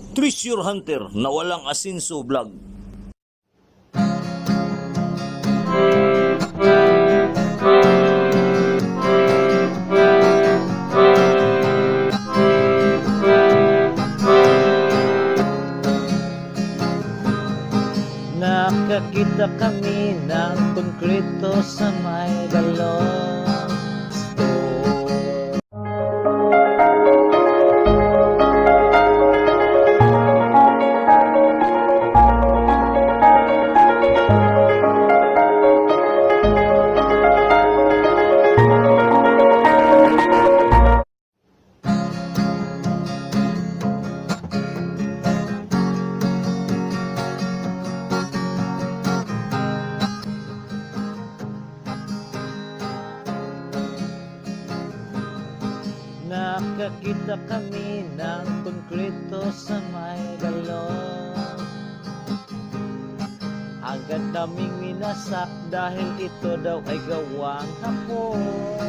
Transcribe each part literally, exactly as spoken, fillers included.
Treasure Hunter na walang asinso vlog. Nakakita kami ng konkreto sa may dalawang store. Nakakita kami ng konkreto sa may galon. Agad naming minasak dahil ito daw ay gawang hapon.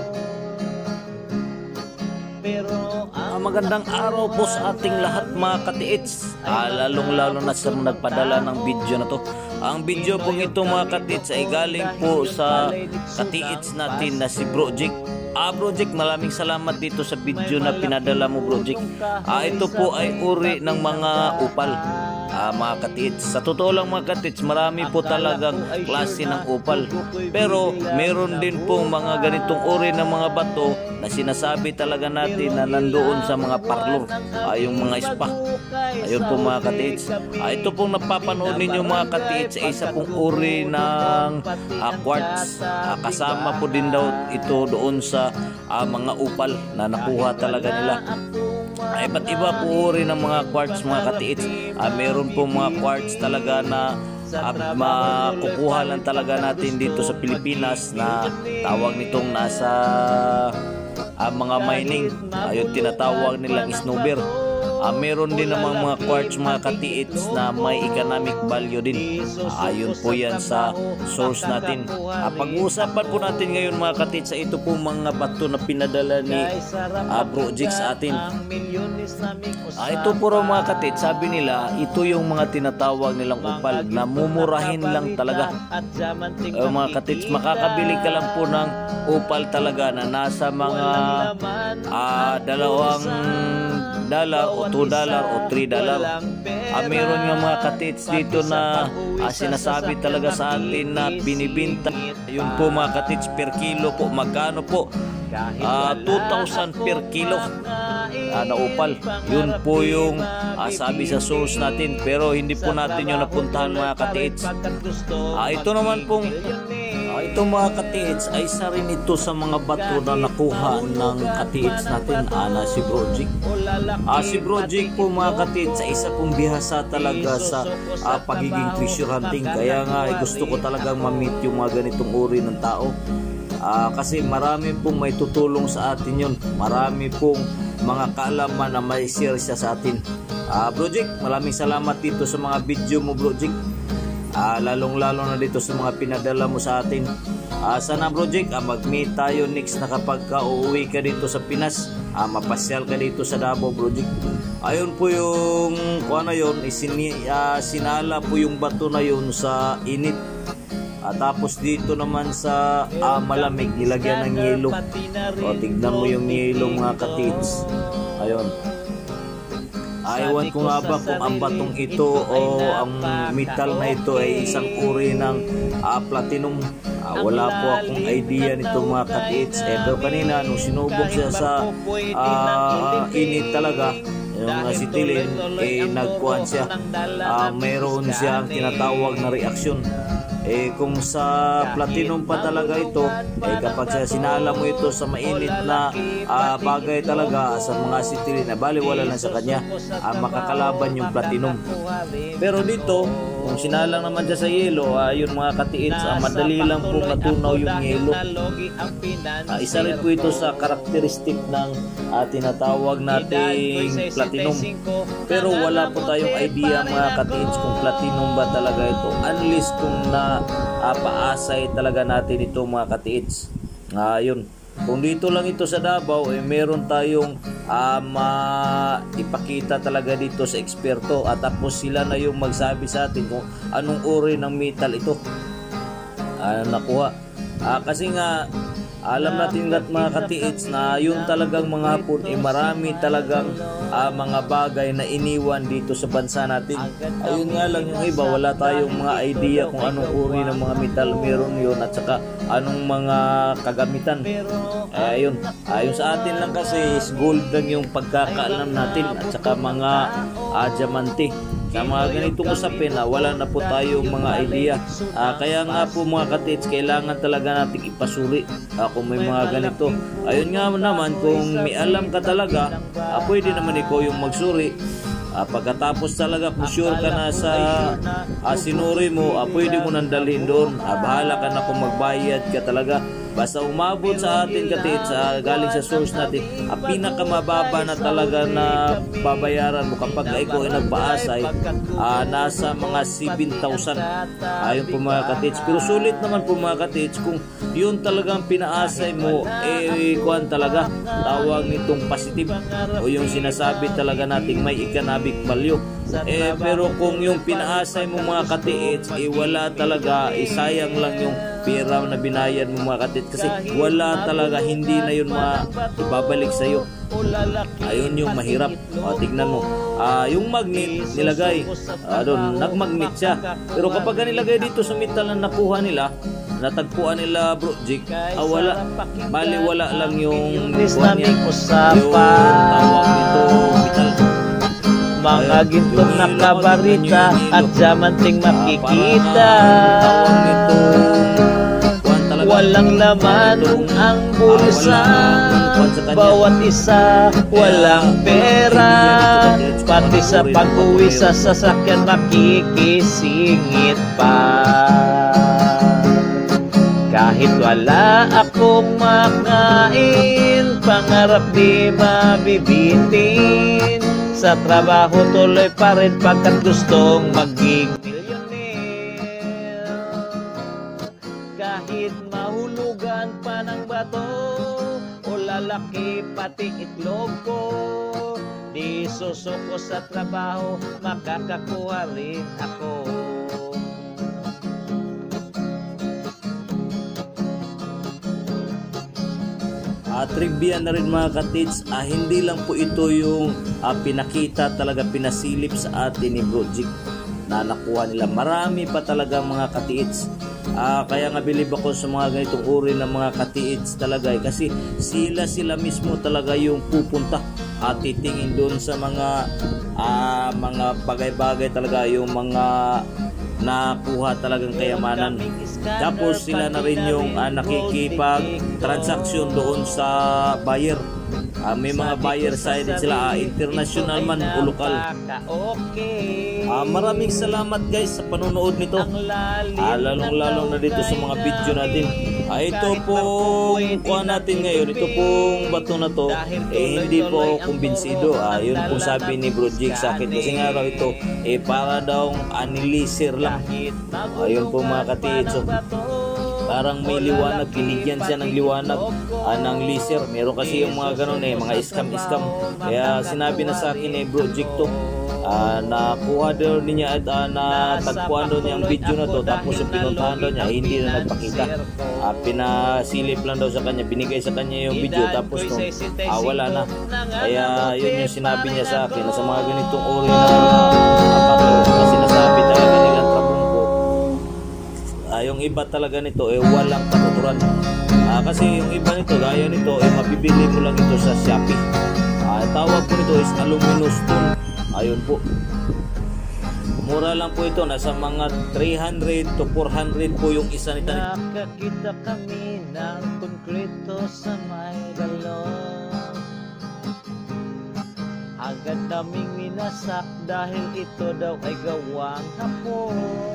Pero Ah, magandang araw po sa ating lahat mga katiits, ah, lalong lalo na sa nagpadala ng video na to. Ang video pong ito mga katiits ay galing po sa katiits natin na si Bro Jake. Ah, Bro Jake, maraming salamat dito sa video na pinadala mo, Bro Jake. Ah, ito po ay uri ng mga upal. Ah, mga katiits, sa totoo lang mga katiits, marami po talagang klase ng upal. Pero meron din po mga ganitong uri ng mga bato na sinasabi talaga natin na nandoon sa mga parlor, ah, yung mga spa. Ayun po mga katiits. Ah, ito pong napapanood ninyo mga katiits ay isa pong uri ng ah, quartz. Ah, kasama po din daw ito doon sa ah, mga upal na nakuha talaga nila. Ay, iba't iba po uri ng mga quartz mga katiits. Ah, meron po mga quartz talaga na ah, makukuha lang talaga natin dito sa Pilipinas na tawag nitong nasa ah, mga mining. Ayun, tinatawag nilang snowber. Ah, meron din namang mga quartz mga katiits na may economic value din. Ah, ayun po yan sa source natin. Ah, pag-uusapan po natin ngayon mga katiits sa ito po mga bato na pinadala ni ah, Bro Jake sa atin. Ah, ito po raw mga katiits, sabi nila ito yung mga tinatawag nilang upal na mumurahin lang talaga. Ah, mga katiits, makakabili ka lang po ng upal talaga na nasa mga ah, dalawang dollar o two dollar o three dollar. Ah, meron nga mga katiits dito na ah, sinasabi talaga sa atin na binibinta. Yun po mga katiits per kilo po. Magkano po? Ah, two thousand per kilo ah, na upal. Yun po yung ah, sabi sa source natin. Pero hindi po natin yung napuntahan mga katiits. Ah, ito naman pong Ah, ito mga katiits ay isa rin ito sa mga bato na nakuha ng katiits natin, ah, na si Bro Jake. Ah, si Bro Jake po mga katiits ay isa pong bihasa talaga sa ah, pagiging treasure hunting. Kaya nga ay gusto ko talagang ma-meet yung mga ganitong uri ng tao. Ah, kasi marami pong may tutulong sa atin yun. Marami pong mga kaalaman na may share siya sa atin. Ah, Bro Jake, maraming salamat dito sa mga video mo Bro Jake. Ah, lalong lalo na dito sa mga pinadala mo sa atin. Ah, sana Bro Jake, ah, mag-meet tayo next na kapag ka uuwi ka dito sa Pinas. Ah, mapasyal ka dito sa Davao Bro Jake. Ayun po yung kung ano yun, isini, ah, sinala po yung bato na yun sa init. Ah, tapos dito naman sa ah, malamig nilagyan ng yelo. O, tignan mo yung yelo mga katiits. Ayun. Ayawan ko nga ba kung ang batong ito o ang metal na ito ay isang uri ng uh, platinum. Uh, wala po akong idea nito mga katiits. Eh, pero kanina nung sinubok siya sa uh, init talaga, yung uh, sitilin, eh nagkuhan siya. Uh, mayroon siyang tinatawag na reaksyon. Eh kung sa platinum pa talaga ito, eh kapag sa sinala mo ito sa mainit na uh, bagay talaga sa mga sitilin na baliwala lang sa kanya, uh, makakalaban yung platinum. Pero dito, kung sinalang naman dyan sa yelo, uh, yun mga katiits, uh, madali lang po natunaw yung yelo. Uh, isa rin po ito sa karakteristik ng uh, tinatawag nating platinum. Pero wala po tayong idea mga katiits kung platinum ba talaga ito, unless kung na uh, paasay talaga natin ito mga katiits. Uh, yun. Kung dito lang ito sa Davao, eh, meron tayong um, uh, ipakita talaga dito sa eksperto at tapos sila na yung magsabi sa atin kung anong uri ng metal ito uh, nakuha. Uh, kasi nga alam natin at mga katiits na yun talagang mga hapon eh, marami talagang uh, mga bagay na iniwan dito sa bansa natin. Ayun nga lang yung iba, wala tayong mga idea kung anong uri ng mga metal meron yun at saka anong mga kagamitan. Eh, ayun, ayun sa atin lang kasi is gold lang yung pagkakaalam natin at saka mga uh, diamante. Sa mga ganitong usapin na wala na po tayong mga idea. Uh, kaya nga po mga katiits, kailangan talaga natin ipasuri uh, kung may mga ganito. Ayun nga naman, kung may alam ka talaga, uh, pwede naman ikaw yung magsuri. Uh, pagkatapos talaga kung sure ka na sa uh, sinuri mo, uh, pwede mo nang dalhin doon. Uh, bahala ka na kung magbayad ka talaga. Basta umabot sa atin katiits, uh, galing sa source natin, ang uh, pinakamababa na talaga na babayaran mo kapag ikaw ay nagpaasay, uh, nasa mga seven thousand. Ayun po mga katiits. Pero sulit naman po mga katiits kung yun talagang pinaasay mo, eh kuhan talaga, tawag nitong positive o yung sinasabi talaga nating may economic value. Eh, pero kung yung pinaasay mo mga katiits, eh wala talaga, eh sayang lang yung pera na binayad mo mga katiits kasi wala talaga, hindi na yun maibabalik sa'yo. Ayun yung mahirap. O, tignan mo, uh, yung magnet nilagay, uh, doon, nagmagnet siya. Pero kapag nilagay dito sa metal na nakuha nila, natagpuan nila bro Jig, ah, wala, bali wala lang yung buwan yan, yung tawag nito metal. Mga gintong nakabarita at diamanting makikita. Walang laman ang bulsa, bawat isa walang pera, pati sa pag-uwi sa sasakyan makikisingit pa. Kahit wala akong makain, pangarap di mabibitin. Sa trabaho tuloy pa rin pagkat gustong maging millionaire. Kahit mahulugan pa ng bato o lalaki pati itlog ko, di susuko sa trabaho, makakakuha rin ako. Uh, trivia na rin mga katiits, uh, hindi lang po ito yung uh, pinakita talaga, pinasilip sa atin ni Bro Jig na nakuha nila. Marami pa talaga mga katiits. Uh, kaya nga bilib ako sa mga ganitong uri ng mga katiits talaga eh, kasi sila sila mismo talaga yung pupunta at titingin doon sa mga uh, mga bagay-bagay talaga, yung mga nakuha talagang kayamanan. Tapos sila na rin yung uh, nakikipag-transaksyon doon sa buyer. Uh, may mga buyer side sila, uh, international man o lokal. Uh, maraming salamat guys sa panonood nito. Uh, lalong-lalong na dito sa mga video natin. Uh, ito pong kuha natin ngayon, ito pong bato na to, eh hindi po kumbinsido. Uh, yun pong sabi ni Bro Jig sa akin. Kasi nga raw ito, eh para daw anilisir lang. Uh, yun po mga katiits. So, parang may liwanag, binigyan siya ng liwanag uh, ng laser. Meron kasi yung mga ganun eh, mga scam-scam. Kaya sinabi na sa akin eh Bro Jig to, uh, nakuha daw niya at uh, natagpuan daw niya ang video na to. Tapos yung pinuntahan daw niya, hindi na nagpakita. Uh, pinasilip lang daw sa kanya, binigay sa kanya yung video. Tapos no, uh, wala na. Kaya yun yung sinabi niya sa akin na sa mga ganitong uri na uh, na sinasabi talaga nilang Uh, yung iba talaga nito eh walang katuturan. Uh, kasi yung iba nito, gaya nito, eh mabibili mo lang ito sa Shopee. Uh, tawag po nito is aluminum stone. Ayun po. Mura lang po ito, nasa mga three hundred to four hundred po yung isa nito. Nakakita kami ng konkreto sa may galon. Agad naming winasak dahil ito daw ay gawang hapon.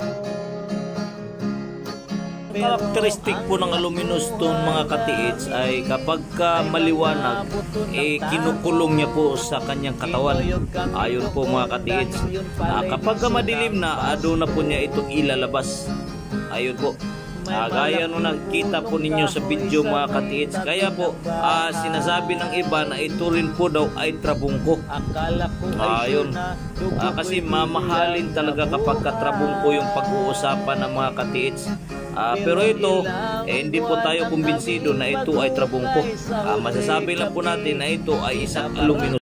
Karakteristik po ng aluminum stone mga katiits ay kapag ka maliwanag, eh kinukulong niya po sa kanyang katawan. Ayun po mga katiits. Ah, kapag ka madilim na, ado na po niya itong ilalabas. Ayun po. Ah, gaya nung nakikita po ninyo sa video mga katiits. Kaya po ah, sinasabi ng iba na ito rin po daw ay trabungko. Akala ko Ah, ay yun. Ah, kasi mamahalin talaga kapag katrabungko yung pag-uusapan ng mga katiits. Ah, pero ito, eh, hindi po tayo kumbinsido na ito ay trabungko. Ah, masasabi lang po natin na ito ay isang aluminum.